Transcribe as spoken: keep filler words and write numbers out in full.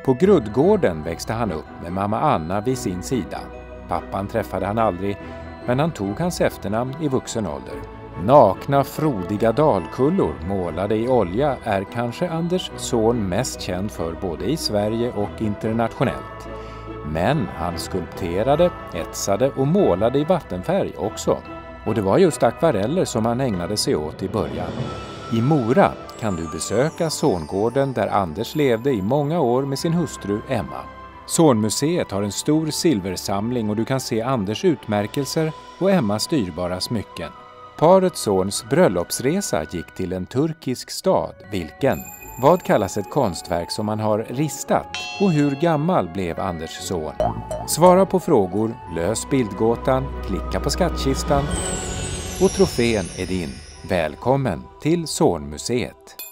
På Gruddgården växte han upp med mamma Anna vid sin sida. Pappan träffade han aldrig, men han tog hans efternamn i vuxen ålder. Nakna, frodiga dalkullor målade i olja är kanske Anders son mest känd för både i Sverige och internationellt. Men han skulpterade, etsade och målade i vattenfärg också. Och det var just akvareller som han ägnade sig åt i början. I Mora kan du besöka Sångården där Anders levde i många år med sin hustru Emma. Sonmuseet har en stor silversamling och du kan se Anders utmärkelser och Emmas dyrbara smycken. Parets sons bröllopsresa gick till en turkisk stad. Vilken? Vad kallas ett konstverk som man har ristat? Och hur gammal blev Anders son? Svara på frågor, lös bildgåtan, klicka på skattkistan och trofén är din. Välkommen till Sonmuseet!